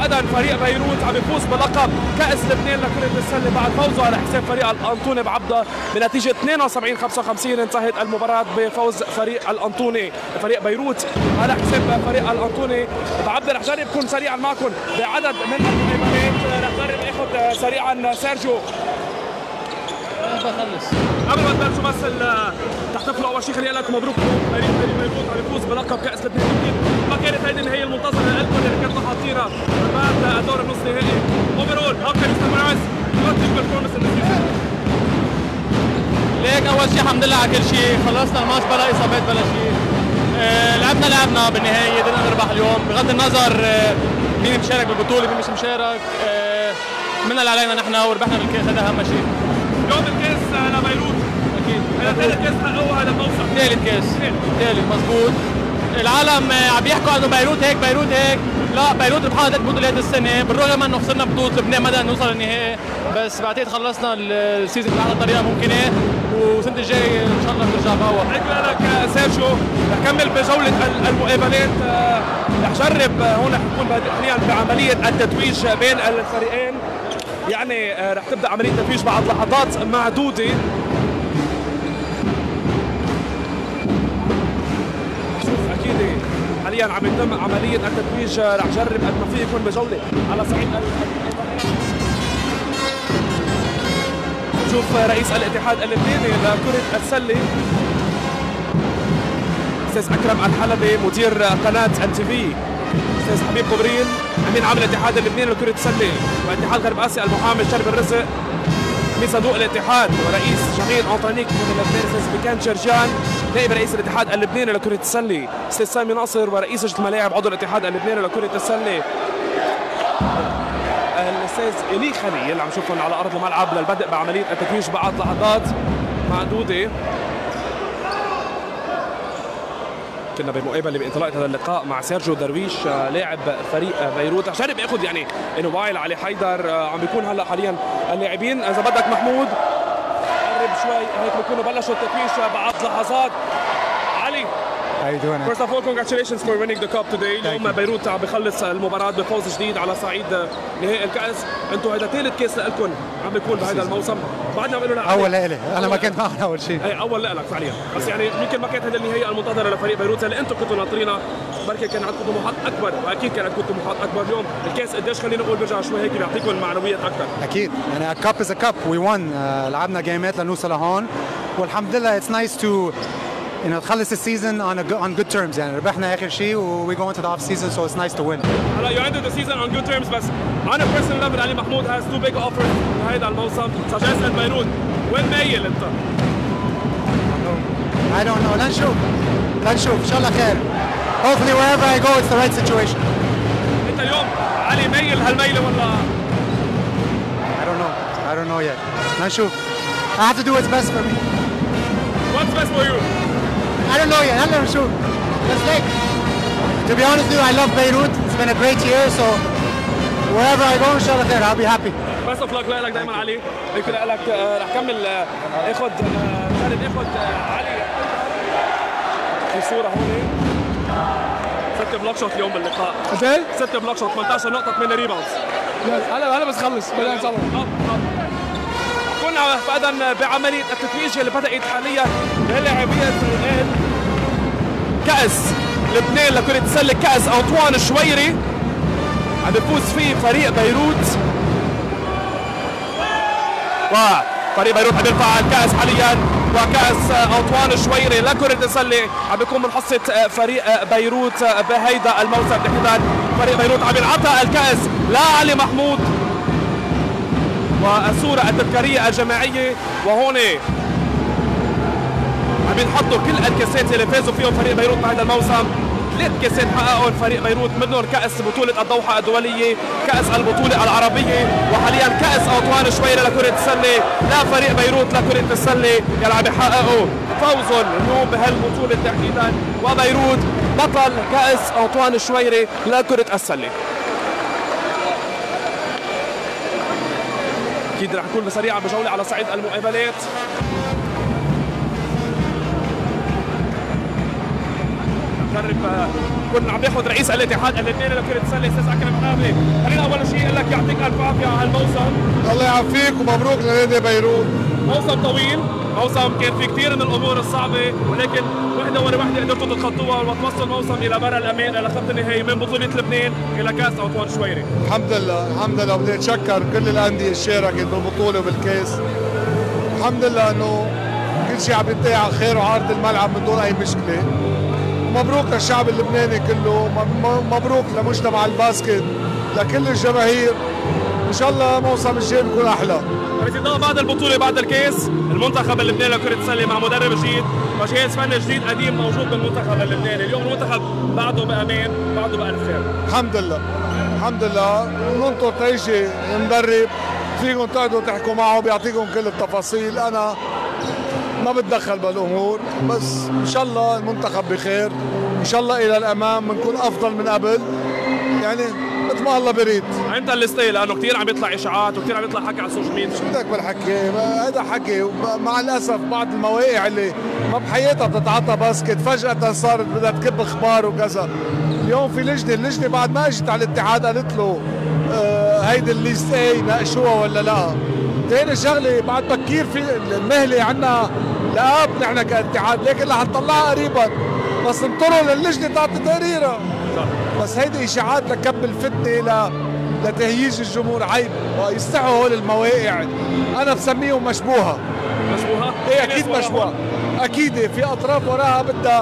فعلا فريق بيروت عم يفوز بلقب كأس لبنان لكرة السلة بعد فوزه على حساب فريق الأنطوني بعبدة بنتيجة 72-55. انتهت المباراة بفوز فريق الأنطوني فريق بيروت على حساب فريق الأنطوني بعبدة. رح جرب كون سريعا معكم بعدد من المقابلات. رح جرب اخذ سريعا سيرجيو قبل ما تبلشوا بس تحتفلوا. اول شيء خليني اقول لكم مبروك فريق بيروت عم يفوز بلقب كاس لبنان. ما كانت هيدي النهايه المنتظره لكم اللي كنتوا حاطينها بعد الدور النص نهائي. اوفرول هاو كان يو سمرايز يور تيم بيرفورمانس ان ذا ليك اول شيء الحمد لله على كل شيء. خلصنا الماتش بلا اصابات بلا شيء. لعبنا بالنهايه قدرنا نربح اليوم بغض النظر مين مشارك بالبطوله مين مش مشارك. عملنا اللي علينا نحن وربحنا بالكاس هذا اهم شيء. اليوم الكاس لبيروت اكيد. هذا ثالث كاس حققوه هذا الموسم. ثالث مضبوط. العالم عم يحكوا انه بيروت هيك بيروت هيك. لا بيروت ربحانه 3 بطولات السنه بالرغم انه خسرنا بطوله لبنان ما قدرنا نوصل للنهائي بس بعتقد خلصنا السيزون باحلى طريقه ممكنه والسنه الجايه ان شاء الله بنرجع بقوه. شكرا لك سيرجيو. رح كمل بجوله المقابلات. رح جرب هون رح نكون حاليا بعمليه التتويج بين الفريقين. يعني رح تبدا عمليه التتويج بعد لحظات معدوده. شوف اكيد حاليا عم يتم عمليه التتويج. رح جرب قد ما في يكون بجوله على صعيد شوف رئيس الاتحاد اللبناني لكرة السلة استاذ اكرم الحلبي مدير قناة NTV استاذ حبيب قبرين امين عام الاتحاد اللبناني لكرة السلة واتحاد غرب اسيا المحامي شرب الرزق امين صندوق الاتحاد ورئيس جمعية انطونيك من لبنان استاذ بكان شرجان نائب رئيس الاتحاد اللبناني لكرة السلة استاذ سامي ناصر ورئيس لجنة الملاعب عضو الاتحاد اللبناني لكرة السلة الاستاذ إلي خليل عم نشوفهم على ارض الملعب للبدء بعمليه التتويج بعد لحظات معدوده. كنا بمقابله بانطلاقه هذا اللقاء مع سيرجيو درويش لاعب فريق بيروت. رح جرب اخذ يعني انوايل علي حيدر عم بيكون هلا حاليا اللاعبين اذا بدك محمود قرب شوي هيك بيكونوا بلشوا التتويج بعد لحظات. علي How you doing? First of all, congratulations for winning the cup today. اليوم بيروت عم بخلص المباراة بفوز جديد على صعيد نهائي الكأس. انتم هذا ثالث كأس لكم عم بيكون بهذا الموسم. بعدنا عم نقول أول لإلي، أنا ما كنت معهم أول شيء. اي أول لك فعليا، بس يعني يمكن ما كانت هذه النهاية المنتظرة لفريق بيروت اللي انتم كنتوا ناطرينها. بركي كان عندكم طموحات أكبر وأكيد كان عندكم طموحات أكبر. اليوم الكأس قديش خلينا نقول برجع شوي هيك بيعطيكم معنويات أكثر. أكيد، يعني a cup is a cup. We won. لعبنا جيمات لنوصل لهون والحمد لله. It's nice to تخلص السيزون on good terms. يعني ربحنا اخر شيء و we go into the off season so it's nice to win. هلا you ended the season on good terms بس on a personal level علي محمود has two big offers هيدا الموسم such as بيروت. وين مايل انت؟ I don't know. لنشوف ان شاء الله خير. Hopefully wherever I go it's the right situation. انت اليوم علي مايل هالميله ولا؟ I don't know yet. لنشوف. I have to do what's best for me. What's best for you? I don't know yet. هلا بنشوف. Let's take. To be honest with you, I love Beirut. It's been a great year, so wherever I go, inshallah khair, I'll be happy. Best of luck لك دائما علي. يمكن لك رح كمل اخذ خالد اخذ علي في صوره هون. 6 بلوك شوت اليوم باللقاء. قد ايه؟ 6 بلوك شوت 18 نقطة 8 ريباوندز. هلا بس خلص بدنا نصور. كنا فعلا بعملية التتويج اللي بدأت حاليا للاعبين الفريقين. كأس لبنان لكرة السلة كأس أنطوان الشويري عم بيفوز فيه فريق بيروت. وفريق بيروت عم يرفع الكأس حاليا وكأس أنطوان الشويري لكرة السلة عم بيكون من حصة فريق بيروت بهيدا الموسم تحديدا. فريق بيروت عم ينعطى الكأس لعلي محمود والصورة التذكارية الجماعية. وهون عم ينحطوا كل الكاسات اللي فازوا فيهم فريق بيروت بهذا الموسم. 3 كاسات حققهم فريق بيروت منهم كأس بطولة الدوحة الدولية، كأس البطولة العربية، وحاليا كأس أنطوان الشويري لكرة السلة لفريق بيروت لكرة السلة يلي عم يحققوا فوزهم اليوم بهالبطولة تحديدا. وبيروت بطل كأس أنطوان الشويري لكرة السلة. اكيد رح نكون سريعا بجوله على صعيد المقابلات. جرب كنا عم ياخذ رئيس الاتحاد اللبناني لكرة السلة استاذ اكرم حامي. خلينا لك يعطيك الف عافيه على هالموسم. الله يعافيك ومبروك لنادي بيروت. موسم طويل، موسم كان في كثير من الامور الصعبه، ولكن وحده ورا وحده قدرتوا تتخطوها وتوصلوا الموسم الى بر الامان، الى خط النهائي من بطوله لبنان الى كاس عطوان شويري. الحمد لله الحمد لله، بدي اتشكر كل الانديه اللي شاركت بالبطوله وبالكاس. الحمد لله انه كل شيء عم ينتهي على خير وعارض الملعب من دون اي مشكله. مبروك للشعب اللبناني كله، مبروك لمجتمع الباسكت، لكل الجماهير. ان شاء الله موسم الجاي بيكون احلى. بريزيدان بعد البطوله بعد الكاس، المنتخب اللبناني لكره السله مع مدرب جديد وجهاز فني جديد قديم موجود بالمنتخب اللبناني، اليوم المنتخب بعده بامان، بعده بالف خير. الحمد لله الحمد لله، ننطر تيجي المدرب فيكم تقعدوا تحكوا معه بيعطيكم كل التفاصيل. انا ما بتدخل بالامور، بس ان شاء الله المنتخب بخير، ان شاء الله الى الامام بنكون افضل من قبل، يعني مثل ما الله بريد. انت الستيل لانه كثير عم يطلع اشاعات وكثير عم يطلع حكي على السوشيال ميديا. شو بدك بالحكي؟ هذا حكي. مع الاسف بعض المواقع اللي ما بحياتها بتتعاطى باسكت فجاه صارت بدها تكب اخبار وكذا. اليوم في اللجنه بعد ما اجت على الاتحاد قالت له هيدي الليست اي ناقشوها ولا لا. ثاني شغله بعد بكير في المهله عندنا لاب نحن كاتحاد، لكن رح نطلعها قريبا، بس انطروا للجنه تعطي تقريرها. بس هيدي اشاعات لكب الفتنه لتهييج الجمهور، عيب. يستحوا هول المواقع، انا بسميهم مشبوهه. مشبوهه؟ ايه اكيد مشبوهه، اكيد في اطراف وراها بدها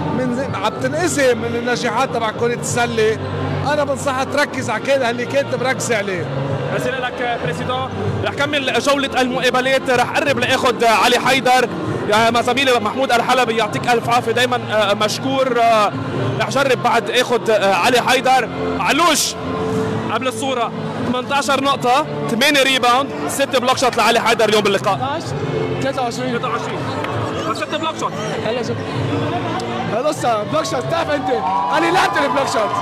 عم تنقسم من النجاحات تبع كره السله. انا بنصحها تركز على كده اللي كانت مركزه عليه. رسالة لك بريسيدون، رح كمل جولة المقابلات، رح قرب لاخذ علي حيدر. يا زميلي محمود الحلبي يعطيك الف عافية، دايما مشكور. رح جرب بعد اخذ علي حيدر. علوش قبل الصورة 18 نقطة، 8 ريباوند، 6 بلوك شوت لعلي حيدر اليوم باللقاء. 23 بس 6 بلوك شوت. هلا شوف لسه بلوك شوت. بتعرف انت انا لعبت البلوك شوت،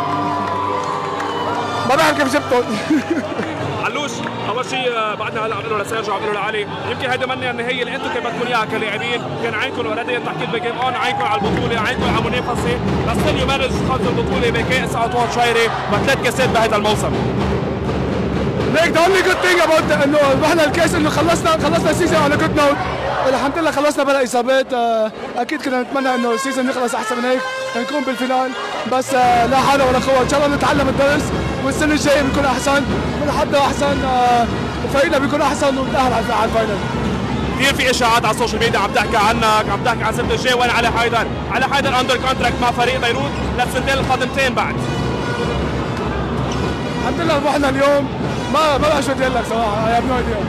ما بعرف كيف جبتهم. علوش اول شيء بعدنا هلا عم له لسيرجيو، عم له لعلي، يمكن هيدي منها النهايه اللي انتم كيف بدكم اياها كلاعبين، كان عينكم اوريدي تحكيت بجيم اون، عينكم على البطوله، عينكم على منافسه، بس يو مانج خلص البطوله بكاس عطوان شويري وثلاث كاسات بهذا الموسم. ليك ذا اونلي جود ثينج اباوت انه ربحنا الكاس، انه خلصنا السيزون على جود نوت. الحمد لله خلصنا بلا اصابات. اكيد كنا نتمنى انه السيزون يخلص احسن من هيك، نكون بالفينال، بس لا حول ولا قوه. ان شاء الله نتعلم الدرس والسنه الجايه بنكون احسن، بنحضر احسن، فريقنا بيكون احسن ونتاهل على الفاينل. كثير في اشاعات على السوشيال ميديا عم تحكي عنك، عم تحكي عن السنه الجايه. وين علي حيدر؟ علي حيدر اندر كونتراكت مع فريق بيروت للسنتين القادمتين بعد. الحمد لله ربحنا اليوم. ما بعرف شو بدي اقول لك صراحه، I have no idea.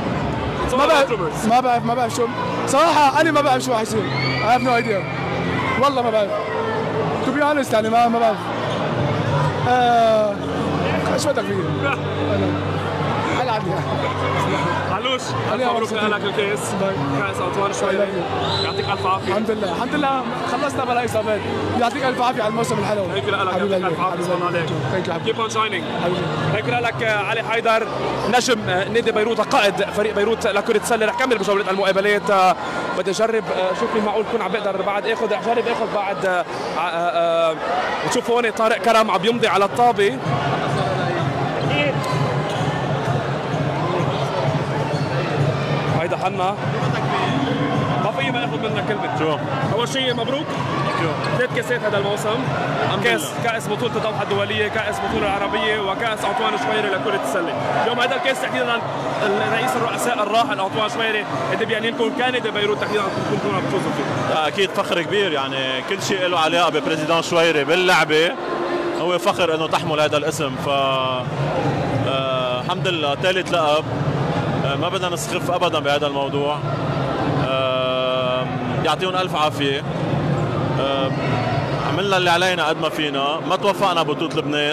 ما بعرف شو صراحه، انا ما بعرف شو رح يصير. I have no idea. والله ما بعرف. To be honest يعني ما بعرف. شو بدك فيي؟ العب علوش مبروك لك الكاس، كاس عطوان شويري، يعطيك الف عافيه. الحمد لله الحمد لله خلصنا بلا اصابات. يعطيك الف عافيه على الموسم الحلو. هيك لك يعطيك الف عافيه، صبرنا عليك. كيب اون شاينينج. هيك لك علي حيدر نجم نادي بيروت، قائد فريق بيروت لكره السله. رح كمل بجوله المقابلات. بدي اجرب شوف لي معقول كون عم بقدر بعد اخذ، رح جرب اخذ بعد. بتشوف هون طارق كرم عم يمضي على الطابه. هيدا حنا ما في ما اخذ منك كلمه. شو؟ اول شيء مبروك، ثلاث كاسات هذا الموسم، كاس بطوله الدوحه الدوليه، كاس بطوله العربيه، وكاس عطوان شويري لكره السله. اليوم هذا الكاس تحديدا رئيس الرؤساء الراحل عطوان شويري قد بيعني لكم كندا بيروت تحديدا كنتوا بتفوزوا فيه. اكيد فخر كبير، يعني كل شيء له علاقه ببريزيدان شويري باللعبه هو فخر انه تحمل هذا الاسم. ف الحمد لله ثالث لقب، ما بدنا نسخف ابدا بهذا الموضوع. يعطيهم الف عافيه. عملنا اللي علينا قد ما فينا، ما توفقنا ببطوله لبنان،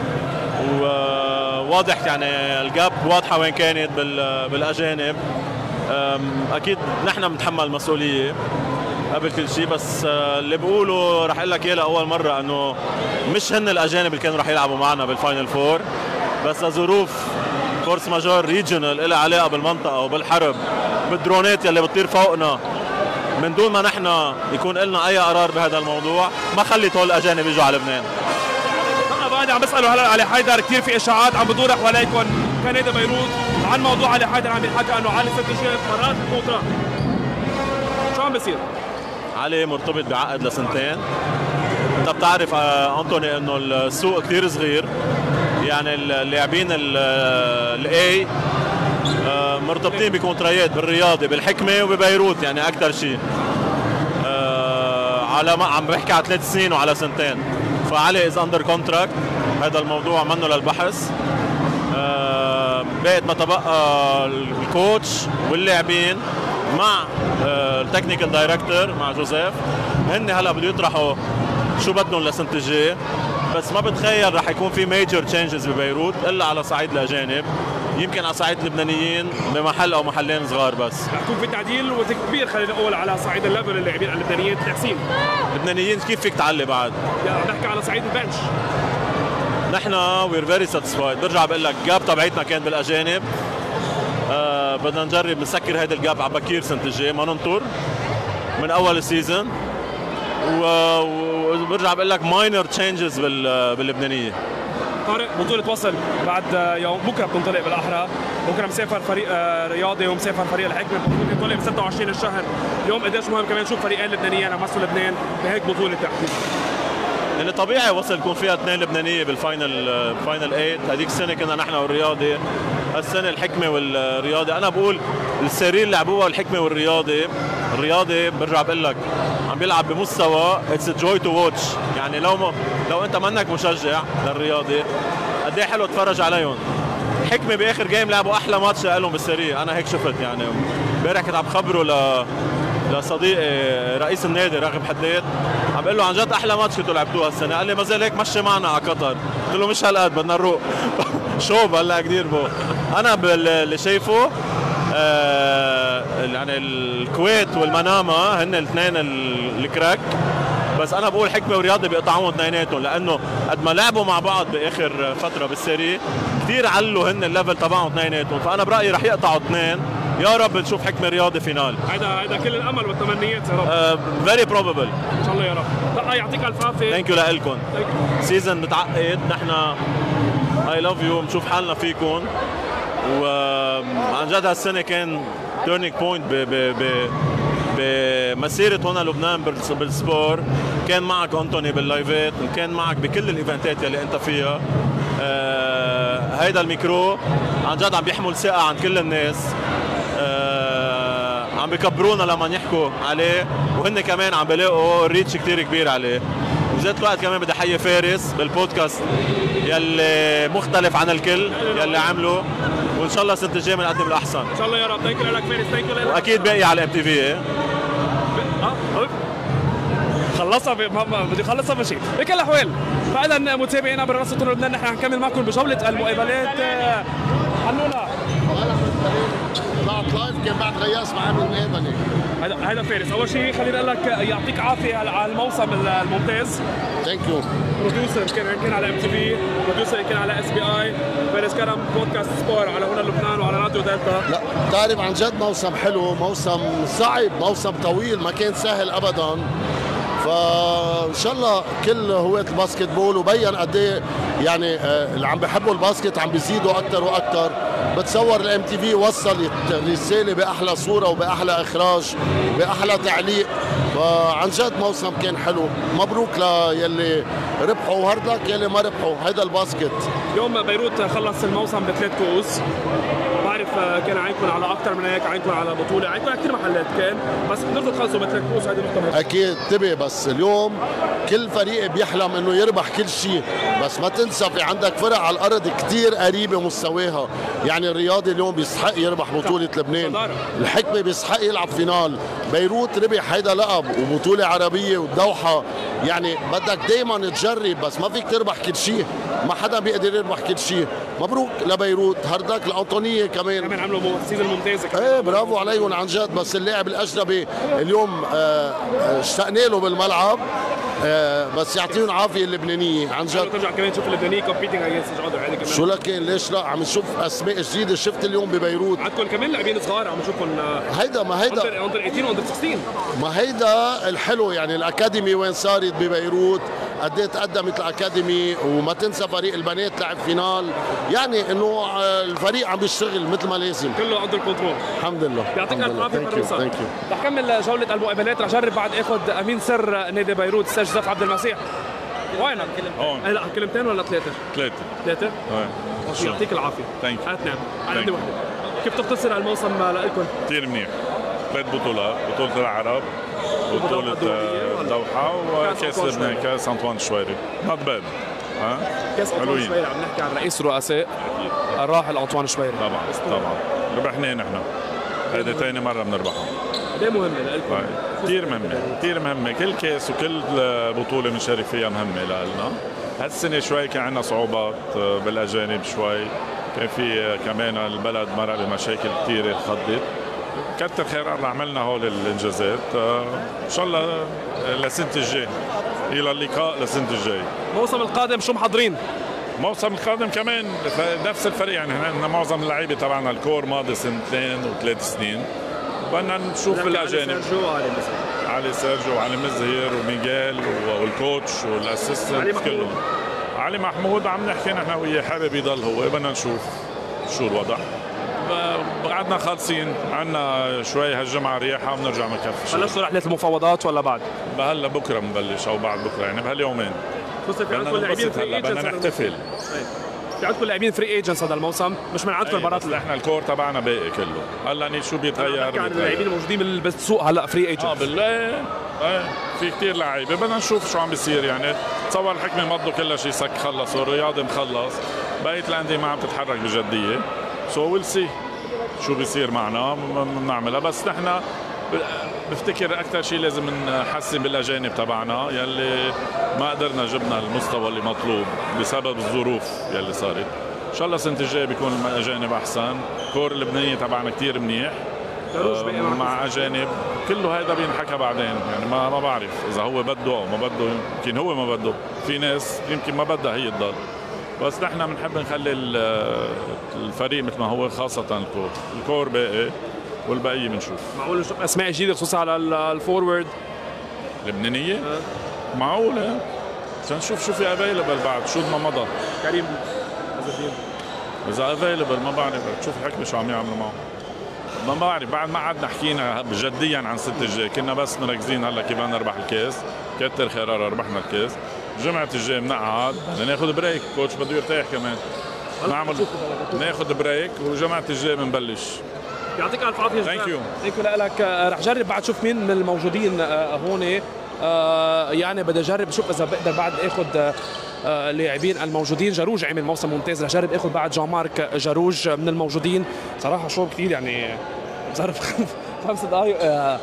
وواضح يعني الجاب واضحه وين كانت بالاجانب. اكيد نحن بنتحمل المسؤوليه قبل كل شيء، بس اللي بقوله رح اقول لك اياه لاول مره انه مش هن الاجانب اللي كانوا رح يلعبوا معنا بالفاينل فور، بس لظروف فورس ماجور ريجنال لها علاقه بالمنطقه وبالحرب، بالدرونات يلي بتطير فوقنا، من دون ما نحن يكون لنا اي قرار بهذا الموضوع، ما خلت هول الاجانب يجوا على لبنان. انا بعد عم بساله هلا علي حيدر، كثير في اشاعات عم بدور حواليكم كان نادي بيروت عن موضوع علي حيدر عم يحكى انه علي ست اشياء مرات الكونترا. شو عم بيصير؟ علي مرتبط بعقد لسنتين. انت بتعرف انطوني انه السوق كثير صغير، يعني اللاعبين الاي مرتبطين بكونترايات بالرياضي بالحكمه وببيروت، يعني اكثر شيء على ما عم بحكي على 3 سنين وعلى سنتين. فعلي از اندر كونتراكت، هذا الموضوع منه للبحث. بقت ما تبقى الكوتش واللاعبين مع التكنيكال دايركتور مع جوزيف، هن هلا بده يطرحوا شو بدهم للسنه الجايه. بس ما بتخيل رح يكون في ميجر تشينجز ببيروت الا على صعيد الاجانب، يمكن على صعيد اللبنانيين بمحل او محلين صغار بس. رح يكون في تعديل كبير خلينا نقول على صعيد الليفل اللاعبين اللبنانيين تحسين. اللبنانيين كيف فيك تعلي بعد؟ يعني عم نحكي على صعيد البنش. نحن وير فيري ساتيسفايد، برجع بقول لك الجاب تبعتنا كان بالاجانب. بدنا نجرب نسكر هيدا الجاب على بكير سنه الجاي، ما ننطر من اول السيزون. وبرجع بقول لك ماينر تشينجز باللبنانيه. طارق، بطولة وصل بعد يوم بكره بتنطلق بالاحرى، بكره مسافر فريق رياضي ومسافر فريق الحكمه، بتنطلق ب 26 الشهر، اليوم قديش مهم كمان نشوف فريقين لبنانيين عم يمثلوا لبنان بهيك بطولة تحديد. يعني طبيعي وصل يكون فيها 2 لبنانيه بالفاينل 8، هذيك السنه كنا نحن والرياضي، هالسنه الحكمه والرياضي. انا بقول السيرين اللي لعبوها الحكمه والرياضي، الرياضي برجع بقول لك عم بيلعب بمستوى اتس جوي تو واتش، يعني لو انت منك مشجع للرياضي قد ايه حلو تتفرج عليهم. الحكمه باخر جيم لعبوا احلى ماتش لهم بالسيريه، انا هيك شفت. يعني امبارح كنت عم بخبره لصديقي رئيس النادي راغب حداد، عم بقول له عن جد احلى ماتش كنتوا لعبتوها السنه، قال لي ما زال هيك مشي معنا على قطر، قلت له مش هالقد بدنا نروق. شوب هلا كثير بو. انا اللي شايفه يعني الكويت والمنامه هن الاثنين الكراك، بس انا بقول حكمه ورياضي بيقطعوهم اثنيناتهم، لانه قد ما لعبوا مع بعض باخر فتره بالسيري كثير علوا هن الليفل تبعهم اثنيناتهم، فانا برايي رح يقطعوا اثنين. يا رب نشوف حكمه رياضي فينال. هيدا كل الامل والتمنيات يا رب. فيري بروبابل ان شاء الله يا رب. لا يعطيك الف عافيه. ثانك يو لكم. سيزون متعقد، نحن اي لاف يو، بنشوف حالنا فيكم. وعن جد هالسنه كان تيرنينج بوينت بمسيره هون لبنان بالسبور. كان معك انطوني باللايفات، وكان معك بكل الايفنتات اللي انت فيها. هيدا الميكرو عن جد عم بيحمل ثقه عند كل الناس، عم بيكبرونا لما يحكوا عليه، وهن كمان عم بيلاقوا ريتش كتير كبير عليه. بذات الوقت كمان بدي احيي فارس بالبودكاست يلي مختلف عن الكل يلي عمله، وان شاء الله السنه الجايه بنقدم الاحسن ان شاء الله يا رب. ثانك يو لك فارس، ثانك يو لك. واكيد باقي على MTV. خلصها بدي اخلصها بشيء. بكل الاحوال فاذا متابعينا بالرصد لبنان، نحن حنكمل معكم بجوله المقابلات. حنونا طلعت لايف كان بعد غياس معاه بالمقابله. هذا فارس. اول شيء خليني اقول لك يعطيك عافيه على الموسم الممتاز. ثانك يو. بروديوسر كان على MTV، بروديوسر كان على SBI، فارس كرم بودكاست سبور على هنا لبنان وعلى راديو دلتا. لا بتعرف عن جد موسم حلو، موسم صعب، موسم طويل، ما كان سهل ابدا. فان شاء الله كل هواة الباسكت بول، وبين قد ايه يعني اللي عم بيحبوا الباسكت عم بيزيدوا اكثر واكثر. بتصور الMTV وصل الرساله باحلى صوره وباحلى اخراج باحلى تعليق. فعن جد موسم كان حلو. مبروك ليلي ربحوا وهردك يلي ما ربحوا. هيدا الباسكت. اليوم بيروت خلص الموسم ب3 كؤوس. بعرف كان عينكم على اكثر من هيك، عينكم على بطوله، عينكم على كثير محلات كان، بس قدرتوا تخلصوا ب3 كؤوس. هذه نقطه اكيد. انتبه بس اليوم كل فريق بيحلم انه يربح كل شيء، بس ما تنسى في عندك فرق على الارض كثير قريبه مستواها. يعني الرياضي اليوم بيستحق يربح بطوله لبنان، الحكمه بيستحق يلعب فينال، بيروت ربح هيدا لقب وبطوله عربيه والدوحه. يعني بدك دائما تجرب، بس ما فيك تربح كل شيء، ما حدا بيقدر يربح كل شيء. مبروك لبيروت، هردك الأنطونية كمان عملوا سيزون ممتازه. ايه برافو عليهم عن جد. بس اللاعب الاجنبي اليوم اشتقنا له بالملعب، بس يعطيهم عافيه اللبنانيه عن جد. ترجع كمان تشوف اللبنانيه كومبيتنج اجينست اذر هذه كمان. شو لكن ليش لا، عم نشوف اسماء جديده. شفت اليوم ببيروت عندكم كمان لاعبين صغار عم نشوفهم. هيدا ما هيدا اندر 18 واندر 16. ما هيدا الحلو. يعني الاكاديمي وين صارت ببيروت قد ايه تقدمت الاكاديمي، وما تنسى فريق البنات لعب فينال، يعني انه الفريق عم بيشتغل مثل ما لازم، كله اندر كنترول. الحمد لله. يعطيك الف عافيه فروسة. رح كمل جوله المقابلات، رح جرب بعد اخذ امين سر نادي بيروت استاذ جوزيف عبد المسيح. وينك؟ هون. لا كلمتين ولا ثلاثه؟ ثلاثه. يعطيك العافيه. ثانك يو. نعم عندي وحده. كيف تختصر الموسم لكم؟ كثير منيح. 3 بطولات، بطولة العرب، بطولة الدوحة، وكاس لبنان، كاس أنطوان الشويري. نوت باد. كاس أنطوان الشويري عم نحكي عن رئيس رؤساء الراحل أنطوان الشويري. طبعا ربحنا نحن. هيدي ثاني مرة بنربحها. ليه مهمة لكم؟ كثير مهمة، كل كاس وكل بطولة بنشارك فيها مهمة لنا. هالسنة شوي كان عندنا صعوبات بالأجانب شوي، كان في كمان البلد مرق بمشاكل كثيرة خضت. كتر خير الله عملنا هول الانجازات، ان شاء الله لسنه الجاي، الى اللقاء لسنه الجاي. الموسم القادم شو محضرين؟ الموسم القادم كمان نفس الفريق، يعني احنا معظم اللعيبه تبعنا الكور ماضي 2 و3 سنين، بدنا نشوف الاجانب. علي سيرجيو وعلي مزهير وميغيل والكوتش والاسيستنت كلهم. علي محمود عم نحكي نحن وياه، حابب يضل هو، بدنا نشوف شو الوضع. بعدنا خالصين، عندنا شوي هالجمعة رياحة وبنرجع مكفي. بلشتوا رحلة المفاوضات ولا بعد؟ هلا بكره بنبلش او بعد بكره، يعني بهاليومين. في عندكم لاعبين فري ايجنتس، بدنا نحتفل. في عندكم لاعبين فري ايجنتس هذا الموسم، مش من عندكم البرات اللي احنا الكور تبعنا باقي كله، هلا شو بيتغير. عن اللاعبين الموجودين بالسوق هلا فري ايجنتس. بالله في كثير لعيبه، بدنا نشوف شو عم بيصير. يعني تصور الحكمه مضوا كل شيء سك خلص، والرياضي مخلص، بقيه الانديه ما عم تتحرك بجديه. سو ويل سي شو بيصير معنا بنعملها. بس نحن بفتكر اكثر شيء لازم نحسن بالاجانب تبعنا، يلي ما قدرنا جبنا المستوى اللي مطلوب بسبب الظروف يلي صارت. ان شاء الله السنه الجايه بيكون الاجانب احسن. كور اللبنانيه تبعنا كثير منيح مع اجانب، كله هذا بينحكى بعدين. يعني ما بعرف اذا هو بده او ما بده، يمكن هو ما بده، في ناس يمكن ما بدها هي تضل. بس نحن بنحب نخلي الفريق مثل ما هو، خاصة الكور باقي والبقية بنشوف. معقول نشوف أسماء جديدة خصوصا على الفورورد اللبنانية؟ معقولة، عشان نشوف شو في افيلبل بعد، شو ما مضى. كريم إذا افيلبل ما بعرف، تشوف الحكمة شو عم يعملوا معه. ما بعرف، بعد ما عدنا حكينا جديا عن السنة الجاي، كنا بس مركزين هلا كيف بدنا نربح الكاس، كتر خير ربحنا الكاس. الجمعة الجاية بنقعد ناخذ بريك، كوتش بده يرتاح كمان، ناخذ بريك وجمعة الجاية بنبلش. يعطيك الف عافية. ثانك يو لك. رح جرب بعد شوف مين من الموجودين هون، يعني بدي اجرب شوف اذا بقدر بعد اخذ لاعبين الموجودين. جاروج عمل موسم ممتاز، رح جرب اخذ بعد جان مارك جاروج من الموجودين. صراحة شعور كثير يعني بصرف 5 دقائق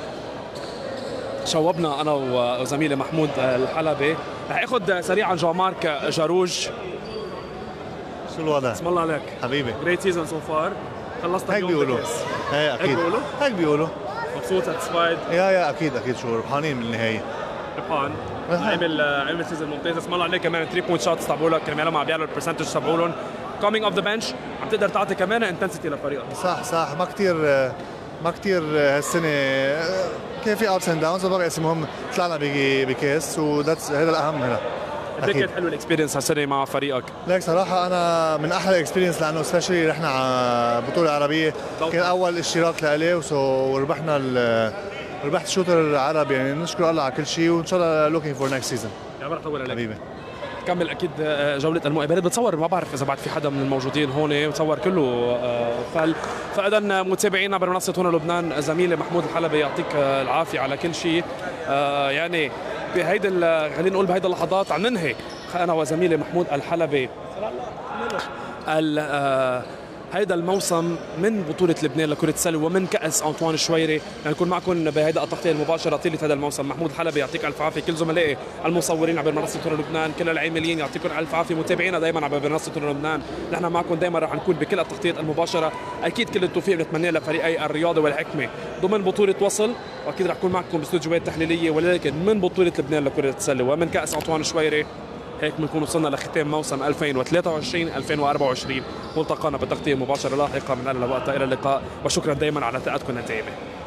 شوبنا انا وزميلي محمود الحلبي. رح اخذ سريعا جان مارك جاروج. شو الوضع؟ بسم الله عليك حبيبي. جريت سيزون سو فار. خلصت هيك بيقولوا. ايه اكيد هيك بيقولوا. مبسوط ساتسفايد؟ يا اكيد شو ربحانين من النهايه. ربحان. عمل سيزون ممتاز. اسم الله عليك كمان 3 بوينت شوتس تبعولك كمان عم بيعلوا البرسنتج تبعولهم. كومينج اوف ذا بنش عم تقدر تعطي كمان انتنسيتي لفريقك. صح ما كثير هالسنه كان في ابس اند داونز، وبقى المهم طلعنا بكاس، هذا الاهم هنا. قد كانت حلوه الاكسبيرينس هالسنه مع فريقك؟ ليك صراحه انا من احلى الاكسبيرينس، لانه سبيشلي رحنا على بطوله عربيه، كان اول اشتراك لإلي وربحنا ربحت الشوتر العربي. يعني نشكر الله على كل شيء، وان شاء الله لوكينج فور نكست سيزون. يا مرحبا عليك حبيبي. كمل اكيد جوله المقابلات. بتصور ما بعرف اذا بعد في حدا من الموجودين هون، بتصور كله فاذا متابعينا بمنصه هنا لبنان، زميلي محمود الحلبي يعطيك العافيه على كل شيء. يعني بهيدا خلينا نقول بهيدا اللحظات عم ننهي انا وزميلي محمود الحلبي هيدا الموسم من بطولة لبنان لكرة السلة ومن كأس أنطوان الشويري. نكون معكم بهيدا التغطية المباشرة طيلة هذا الموسم. محمود الحلبي يعطيك ألف عافية، كل زملائي المصورين عبر منصة هنا لبنان، كل العاملين يعطيكم ألف عافية، متابعينا دائما عبر منصة هنا لبنان. نحن معكم دائما رح نكون بكل التغطية المباشرة. أكيد كل التوفيق بنتمناه لفريقي الرياضة والحكمة ضمن بطولة وصل، وأكيد رح نكون معكم باستوديوهات تحليلية، ولكن من بطولة لبنان لكرة السلة ومن كأس أنطوان الشويري. هيك بنكون وصلنا لختام موسم 2023-2024. ملتقانا بالتغطية مباشرة لاحقة من هلا لوقتها. إلى اللقاء، وشكرا دائما على ثقتكم الدائمة.